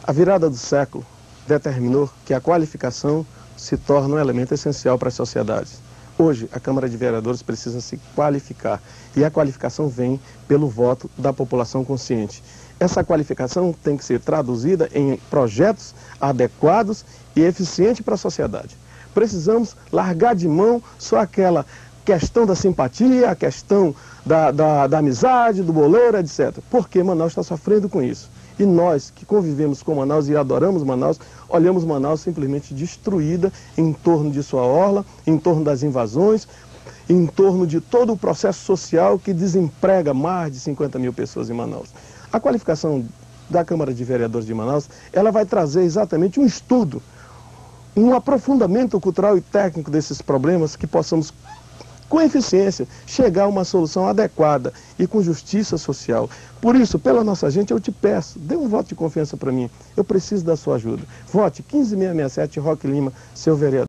A virada do século determinou que a qualificação se torna um elemento essencial para as sociedades. Hoje, a Câmara de Vereadores precisa se qualificar e a qualificação vem pelo voto da população consciente. Essa qualificação tem que ser traduzida em projetos adequados e eficientes para a sociedade. Precisamos largar de mão só aquela questão da simpatia, a questão da amizade, do boleiro, etc. Porque Manaus está sofrendo com isso. E nós, que convivemos com Manaus e adoramos Manaus, olhamos Manaus simplesmente destruída em torno de sua orla, em torno das invasões, em torno de todo o processo social que desemprega mais de 50 mil pessoas em Manaus. A qualificação da Câmara de Vereadores de Manaus, ela vai trazer exatamente um estudo, um aprofundamento cultural e técnico desses problemas que possamos, com eficiência, chegar a uma solução adequada e com justiça social. Por isso, pela nossa gente, eu te peço, dê um voto de confiança para mim. Eu preciso da sua ajuda. Vote 15667, Roque Lima, seu vereador.